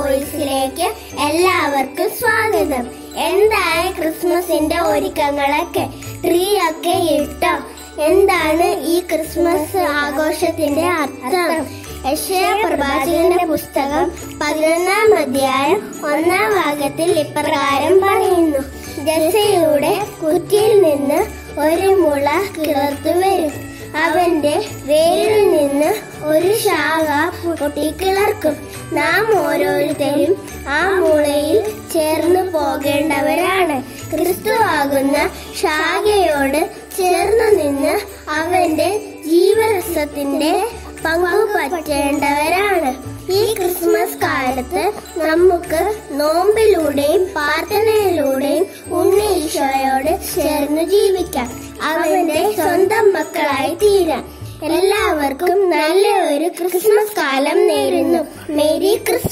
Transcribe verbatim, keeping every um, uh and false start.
വോയിസിലേക്ക് എല്ലാവർക്കും സ്വാഗതം. എന്താണ് ക്രിസ്മസിന്റെ ഒരുക്കങ്ങളൊക്കെ? ട്രീ ഒക്കെ ഇട്ടോ? എന്താണ് ഈ ക്രിസ്മസ് ആഘോഷത്തിന്റെ അർത്ഥം? യെശയ്യാ പ്രവാചകന്റെ പുസ്തകം പതിനൊന്നാം അധ്യായം ഒന്നാം ഭാഗത്തിൽ ഇപ്രകാരം പറയുന്നു: ജെസ്സയുടെ കുറ്റിയിൽ നിന്ന് ഒരു മുള കിളർത്തു വരും, അവന്റെ വേരിൽ നിന്ന് ഒരു ശാഖ പൊട്ടിക്കിളർക്കും. നാം ഓരോരുത്തരും ആ മുളയിൽ ചേർന്ന് പോകേണ്ടവരാണ്. ക്രിസ്തുവാകുന്ന ശാഖയോട് ചേർന്ന് നിന്ന് അവന്റെ ജീവരസത്തിന്റെ പങ്കുപറ്റേണ്ടവരാണ്. ഈ ക്രിസ്മസ് കാലത്ത് നമുക്ക് നോമ്പിലൂടെയും പ്രാർത്ഥനയിലൂടെയും ഉണ്ണി ഈശോയോട് ചേർന്ന് ജീവിക്കാം, അവന്റെ സ്വന്തം മക്കളായി തീരാം. എല്ലാവർക്കും നല്ല ഒരു ക്രിസ്മസ് കാലം നേരുന്നു. Merry Christmas.